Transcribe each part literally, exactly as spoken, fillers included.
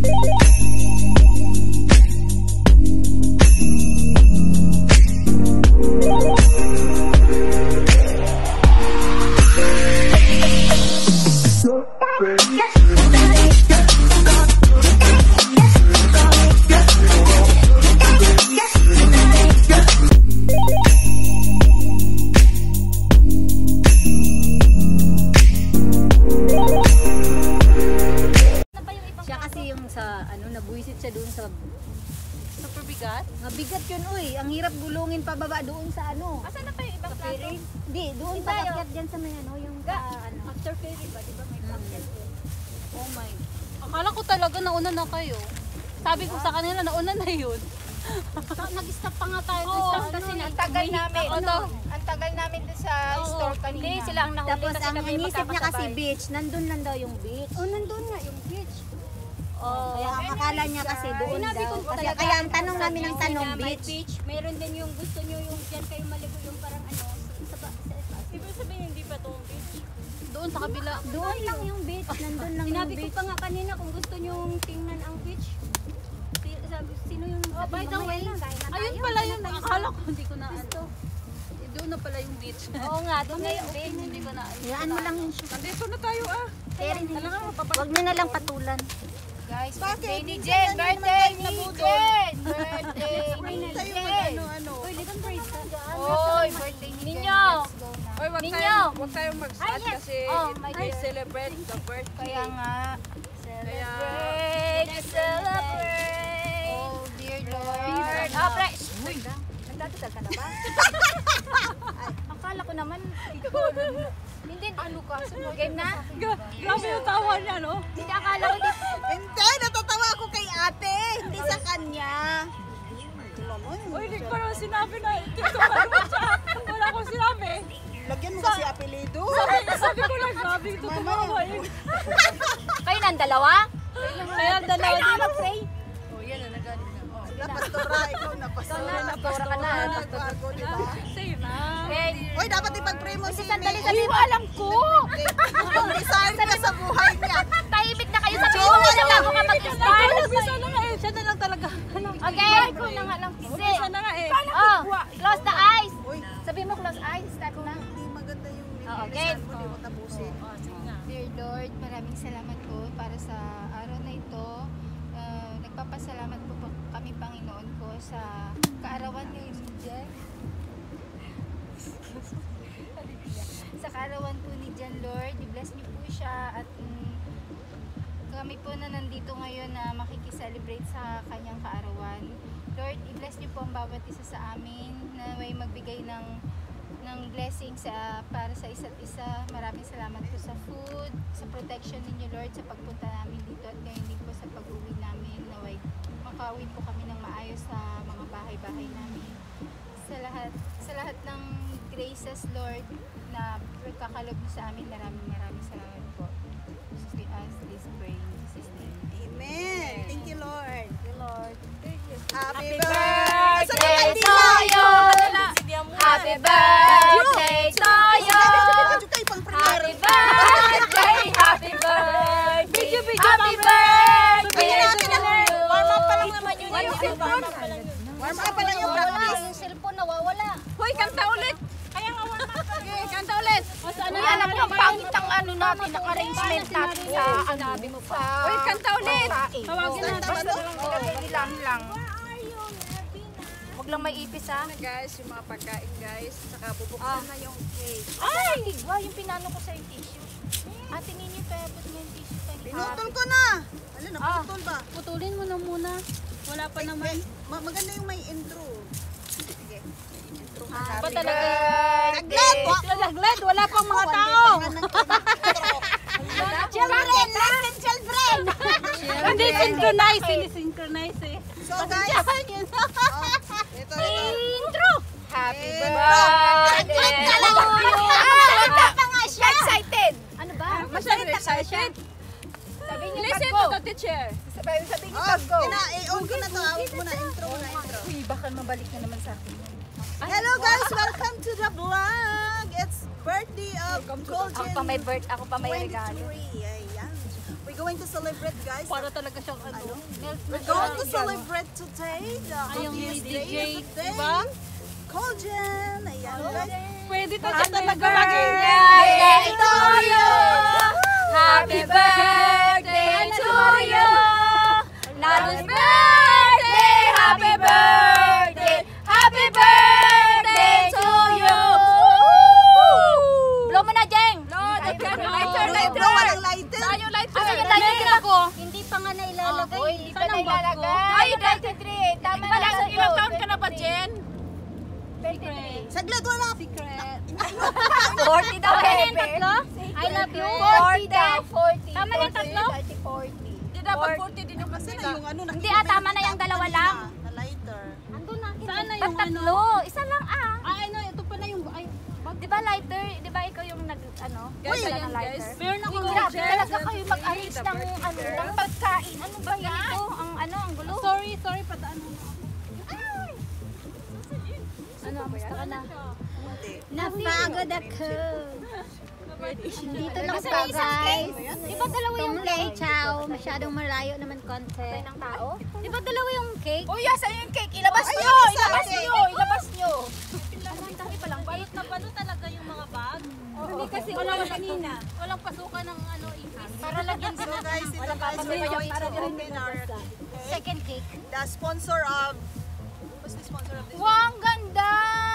Mabigat yun, uy. Ang hirap gulungin pababa doon sa ano. Asan na pa yung ibang plato? Hindi, doon pa akyat dyan sa may ano, yung Ga, uh, ano. after ferry ba? Di ba may pakyat yun? Oh my. Akala ko talaga nauna na kayo. Sabi ko sa kanila, nauna na yun. Nag-stop pa nga tayo doon Oo, stop kasi Ang tagal namin. Ano? Ang tagal namin doon sa Oo, store kanina. Hindi, sila ang nahuli Tapos kasi ang kami inisip niya kasi magkakasabay. beach, nandun lang daw yung beach. Oh, nandun nga yung beach. Oh, kaya ang akala niya kasi doon Sinabi daw. ko Kasi talaga, kaya ang tanong sabi namin ng niyo tanong, na may beach. beach. Meron din yung gusto niyo yung dyan kayo maligo yung parang ano, sa sa sa. Ibig sabihin hindi pa to beach. Doon sa kabila. Doon lang yung beach, nandun lang yung Sinabi ko beach. pa nga kanina kung gusto niyo tingnan ang beach. Si- Sabi, sino yung Oh, by the way, Ayun pala yun. Akala ko hindi ko na ano. Eh, doon na pala yung beach. Oo nga, doon na yung beach. Hindi ko na. Hayaan mo lang yung shoe. Nandito na tayo ah. Huwag niyo na lang patulan. Guys, birthday ni Jen! Birthday ni Jen! Birthday ni Jen! Uy, little praise ka. Oy, birthday ni Jen. Ninyo! Oy, wag Ninyo! tayong, wag tayong mag-sad Ay, yes. kasi Oh, it- my we God. celebrate the birthday. Kaya nga. Celebrate, celebrate. Oh, dear Lord. Ah, pre! Uy, nagdadasal ka na ba? Akala ko naman, ikaw, hindi, ano ka? Game na? Grabe yung tawa niya, no? Hindi, akala ko, hindi. Hindi, natatawa ako kay ate, hindi sa kanya. Uy, hindi ko naman sinabi na tiktokan mo siya. Wala akong sinabi. Lagyan mo kasi apelido. Sabi, sabi ko lang, grabe ito tumawa yun. Kayo na ang dalawa? Kaya ang dalawa Kayo na din. mag-pray? Oh, yan na nagaling na. Oh. Napastora, ikaw napastora. Napastora ka na. Nagbago, di ba? Sa'yo na. Okay. Uy, dapat ipag-pray mo si Sandali, May. sandali. Alam ko! Ang design ka sa buhay niya. Tahimik na kayo sa buhay na bago ka mag-start. Umpisa na nga eh. Siya na lang talaga. Okay? Ko na nga lang kasi. Umpisa na nga eh. Oh, close the eyes. Uy, Sabi mo close eyes. Start na. hindi maganda yung Oo, bilisan okay. mo, di mo tapusin. Dear Lord, maraming salamat po para sa araw na ito. Uh, nagpapasalamat po, po kami, Panginoon ko, sa kaarawan ni Jen. Sa kaarawan po ni Jen, Lord, i-bless niyo po siya at mm, kami po na nandito ngayon na makikiselebrate sa kanyang kaarawan. Lord, i-bless niyo po ang bawat isa sa amin na may magbigay ng ng blessing sa para sa isa't isa. Maraming salamat po sa food, sa protection ninyo, Lord, sa pagpunta namin dito at ngayon din po sa pag-uwi namin. Naway makauwi po kami ng maayos sa mga bahay-bahay namin. Sa lahat sa lahat ng graces, Lord, na kakalob niyo sa amin, maraming maraming salamat po. We ask this prayer in Jesus' name. Amen. Thank you, Lord. Thank you, Lord. Happy birthday birthday to you. Happy birthday to you. Happy birthday, happy birthday, happy birthday to you. Warm up pa lang naman yun. Yung cellphone? Warm up pa lang yung practice. Yung cellphone nawawala. Hoy, kanta ulit. Kaya nga warm up. Okay, kanta ulit. Ano yan? Alam mo, ang pangit ang ano natin, ang arrangement natin sa ano. Sa Hoy, kanta ulit. Tawagin na. Basta lang lang. Huwag lang may ipis ha. Guys, yung mga pagkain guys, saka bubuksan na yung cake. Ay! Wow, yung pinano ko sa yung tissue. Ah, tingin niyo pa, put mo yung tissue pa. Pinutol ko na. Ano, naputol ba? Putulin mo na muna. Wala pa naman. Ma- maganda yung may intro. Sige. Intro ka. Ba Happy talaga? Saglit! Wa- Laglag, wala pang mga tao. Children! Listen, children! Hindi synchronize, hindi synchronize eh. So guys, oh, ito, ito. Intro! Happy birthday birthday! Ah, pa nga siya! Excited! Ano ba? Masyadong excited. Sabi niyo Listen pag to the teacher. Sabi, sabi niyo Oh, pag go. ina- i-on ko na to. Awit mo na. Intro mo na. Intro. Uy, baka mabalik na naman sa akin. Hello guys! Welcome to the vlog! It's birthday of Golden Ako pa may birth, ako pa may regalo. twenty-three. Ayan. We're going to celebrate guys. Para talaga siyang ano. Ano? We're going to celebrate today the happiest day of the day. Coljan! Ayan guys. Pwede to Happy talaga birthday to you! Happy birthday to you! Lalo's birthday! Happy birthday! Happy birthday to you! Blow mo na, Jeng! Lighter, Bro, walang lighter. Tayo lighter. Ano yung lighter ako? Hindi pa nga nailalagay. Oy, hindi pa na ilalagay. Ay, twenty-three. Tama na lang sa Ilang taon ka na ba, Jen? Saglit, wala. forty daw, Okay, Pepe. tatlo? I love you. forty daw, forty. Tama na yung tatlo? thirty, forty. Hindi dapat forty din yung Kasi na yung ano, Hindi, ah, tama na yung dalawa lang. Na lighter. Andun na. Sana Ba't yung ano? tatlo? Isa lang ah. Ay, ano, ito pala yung... Ay, Di ba lighter? Di ba ikaw yung nag, ano? guys, Wala ayan na lighter? guys. Meron ako Grabe talaga kayo mag-arrange ng, ano, ng pagkain. Ano ba yan ito? Ang ano, ang gulo? Sorry, sorry, padaan mo. Ano, amusta ka na? Napagod ako. Dito lang Kasi pa, may isang guys. Di ba dalawa yung Tumlay, cake? chow. Masyadong malayo naman konti. ng tao? Di ba dalawa yung cake? Oh, yes, ayun yung cake. Ilabas Ayun, nyo! isa, Ilabas cake. nyo! Ilabas nyo! Ang dami palang Balot na balot talaga yung mga bag. Hindi kasi Walang kanina. Walang pasukan ng ano, English. para lagyan So guys, ito guys, we're going to open our Second cake. the sponsor of... Who's the sponsor of this? Wow, ang ganda!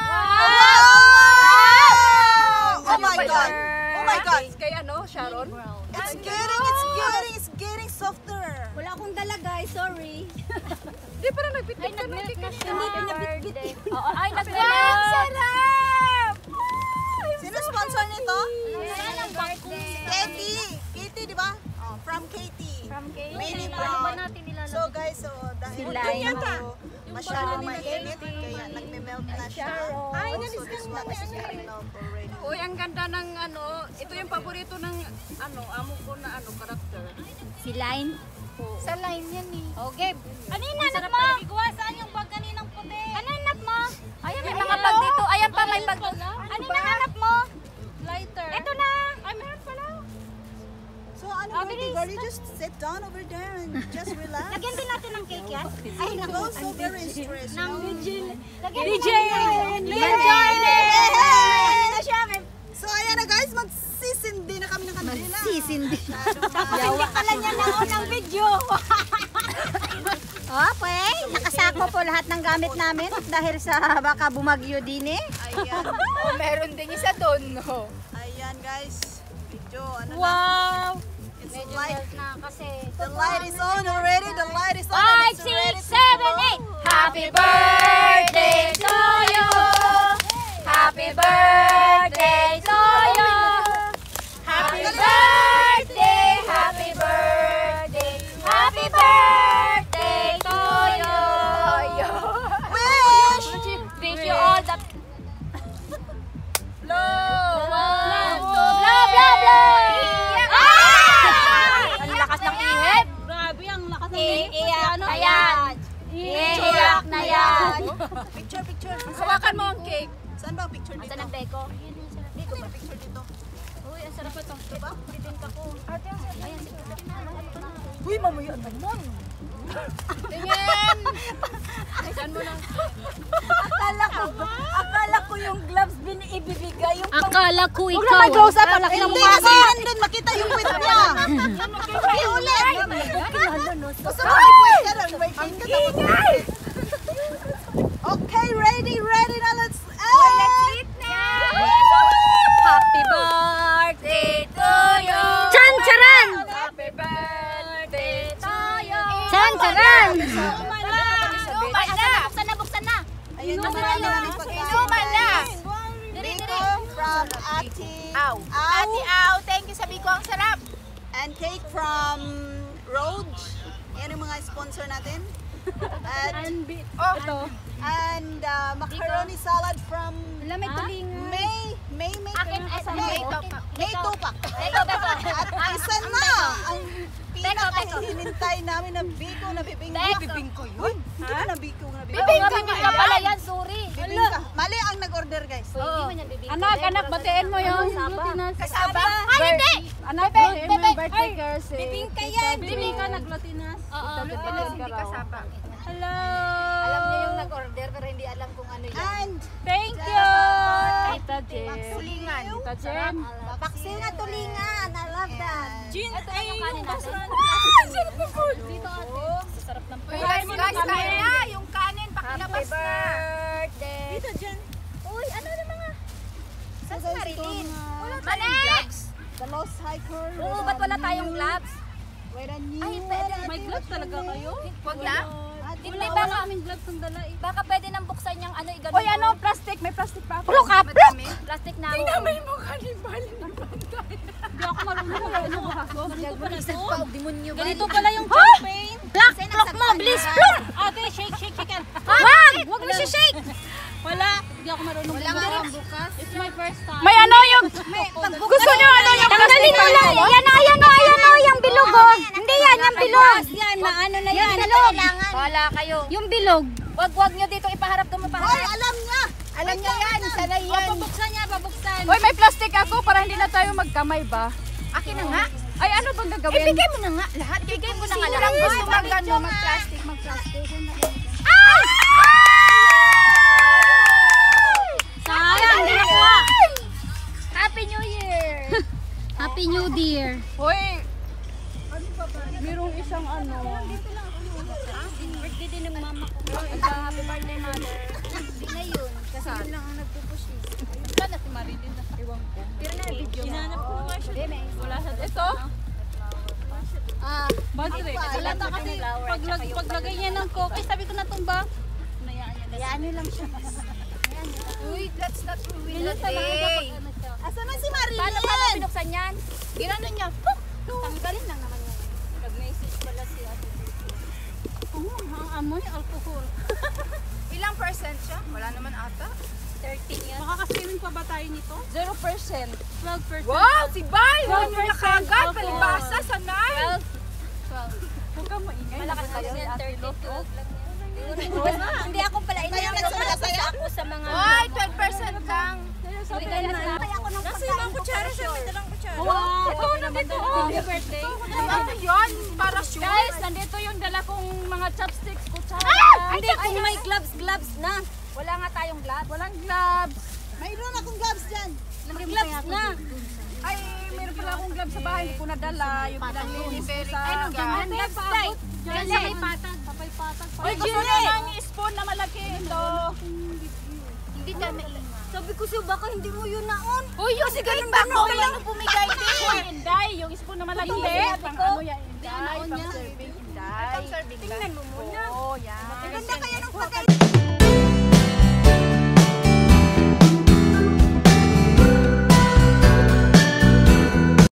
Oh my God! Oh my God! Kay ano, Sharon? It's getting, it's getting, it's getting softer. Wala akong dala, guys. Sorry. Di pa na nagpitbit ka Nag-milk na siya. Hindi pinabitbit. Oo, ay, nag-milk! Sarap! Sino sponsor nito? Ayan ang birthday. Katie! Katie, di ba? Oh, from Katie. From Katie. Mini Ano Brown. ba natin nilalagay? So guys, so dahil Sila medyo masyadong mainit, kaya nagme-melt na siya. Ay, So this one is getting melt already. Uy, ang ganda ng ano, ito yung paborito ng ano, amo ko na ano, karakter. Si Line. Sa line yan eh. Okay. Ano yung nanap mo? Igawa, saan yung bag kaninang puti? Ano yung nanap mo? Ayan, may mga bag dito. Ayan pa, may bag. Ano yung nanap mo? Lighter. Ito na. Ay, meron pala. So ano, Ah, Katie girl, you just sit down over there and just relax. Lagyan din natin ng cake yan. Ay, naku, so very stressed. Ng no? Lagyan D J! Ito siya. May So ayan na guys, magsisindi na kami ng kandila. Sisindi. Yawa pala niya na unang video. Okay. Nakasako po lahat ng gamit namin dahil sa baka bumagyo din eh. Ayan. Oh, meron din isa doon, no? Ayan guys. Medyo ano na. Wow! It's Medyo light. melt na kasi. The light is on already. The light is on. Five, and it's ready six, to seven, go. eight. Happy birthday to you. Happy birthday to you. Happy birthday, happy birthday, happy birthday to you. Wish! Wish you all the Blow! blow, blow, blow. Ah! Ang lakas ng ihip. Grabe, ang lakas ng Iiyak na yan. Iiyak na yan. Picture, picture. Hawakan mo ang cake. Saan ba ang picture dito? Saan ang beko? Dito ba picture dito? Uy, ang sarap ito. Diba? Bibingka ko. Ayan, sige. Uy, mamaya naman. Tingin! Saan mo na? Akala ko, akala ko yung gloves bin ibibigay yung Akala ko Huwag na mag-close up, ang laki ng Hindi, mukha kasi ko. nandun makita yung pit niya. Ay, ulit. Gusto mo i-pwede ka lang. Wait, wait ka tapos. Okay, ready, ready na. Let's eat. Let's eat now! Happy birthday to you! Chan charan! Happy birthday to you! Chan charan! Inuman na! Buksan na, buksan na! Ayan yung marami namin pagkain. Inuman na! Diri, Biko diri! from Ate Aw! Ate Aw! Thank you sa Biko, ang sarap! And cake from Roach. Yan yung mga sponsor natin. At, Oh, ito! and uh, macaroni salad from Wala, may tulingan. May, May, May, Akin, ay, May, May Topak. May Tupac. Beko, beko! At isa na ang pinakahinintay namin na biko na bibingko. Beko. Bibingko yun. Hindi mo na biko na bibingko. Bibingka, bibingka pala yan, sorry! Bibingka. Mali ang nag-order guys. Hindi mo niya bibingka. Anak, anak, batiin mo yung Kasaba? Ay, hindi! Anak, Bebe, bebe, birthday girls eh. Bibingka yan! Bibingka naglatinas. Oo. hindi kasama. Hello! Alam niyo yung nag-order pero hindi alam kung ano yan. And Thank you! Tita Jen. Tulingan. Tita Jen. paksiw na tulingan. I love that. Jen, Ito ay yung yung kanin natin. basurahan. Sarap ng food. Dito ate. Sarap ng food. Guys, guys, kain na. Yung kanin, pakilabas na. birthday. Tita Jen. Uy, ano na mga? Saan si guys, Marilyn? itong, uh, Wala Mali! tayong gloves. The Lost Hiker. Oo, ba't wala tayong gloves? Wait a new Ay, pwede. May gloves talaga kayo? Huwag na. Hindi Wala baka, kaming gloves ang dala eh. baka pwede nang buksan yung ano, igano. Uy, ano? Plastic. May plastic pa ako. Pro ka, pro! Plastic na ako. mo kalibalin ng pantay. Hindi ako marunong mag ano ba ako? Ganito pala to. demonyo ba? Ganito pala yung champagne. Plak! Plak mo! Bilis! Plak! Ate, shake, shake, shake yan. Wag! Wag mo siya shake! Wala. Hindi ako marunong Wala nga gumawa. ang bukas. It's my first time. May ano yung... Gusto nyo ano yung Tanggalin mo lang. Yan na, ayan o, ayan o, yung bilog o. Hindi yan, yung bilog. Yan, maano na yan. Yung bilog. Wala kayo. Yung bilog. Wag, wag nyo dito ipaharap doon mo Hoy, paharap. alam niya. Alam niya yan, sana O, yan. pabuksan niya, pabuksan. Uy, may plastic ako para hindi na tayo magkamay ba? Akin na nga. Ay, ano bang gagawin? Ibigay mo na nga. Lahat. Bigay mo na nga. Sino Lahat. lang Gusto gusto mag mag-ano, ano, mag-plastic, mag-plastic. Sayang, hindi nakuha. Happy New Year! Happy New Year! Uy, mayroong isang ano. Birthday din ng mama ko. Happy birthday, mother. Hindi na yun. Kasi yun lang ang nagpupush eh. Sana si Marilyn na iwan ko. Pero na, video. Hinanap ko nga siya. Hindi, may Wala sa... Ito? Ah, Badre, kalata kasi paglag, paglagay niya ng coke, sabi ko natumba. Nayaan niya. Kaya ano lang siya. Uy, let's not ruin the Ganun sa mga day. kapag ano siya. asa na si Marilyn? Paano, paano pinuksan yan? Ginano niya. Puk! Tanggalin lang naman yan. Nag-message pala si Ate. Oo, ang amoy alcohol. Ilang percent siya? Wala naman ata. thirteen yan. Makaka-swimming pa ba tayo nito? zero percent. twelve percent. Wow! Si Bay! Huwag niyo na percent kagad. alcohol. Palibasa. Sanay. twelve. twelve. Huwag kang maingay. Malakas Nabasa kayo si yan, Ate Lot, thirty-two. oh. Hindi ako pala Kaya iniyak. ka saya. ako sa mga... Oy, twelve percent lang. Sabi ka na. Kaya ako ng pagkain ko Kutsara siya. May dalang kutsara. Wow! Ito, nandito. Happy birthday. Ano yun? Para sure. Guys, nandito yung dala kong mga chopsticks, kutsara. Hindi, kung may gloves, gloves na. Wala nga tayong gloves. Walang gloves. Mayroon akong gloves dyan. May gloves na. Ay, meron pala akong gloves sa bahay. Hindi ko nadala. Yung pinanglinis ko sa... Ay, Ang gloves tayo. Diyan sa may patag. Papay patag. Uy, gusto nyo ng spoon na malaki. Ito. Hindi tayo maingat. Sabi ko siya, baka hindi mo yun naon. Uy, yung si ganun ba? Ikaw lang pumigay din. Inday, yung spoon na malaki. Hindi. Pang ano yan, Inday. naon Pang niya. serving, Inday. Pang serving ba? Tingnan mo muna. Oo, yan.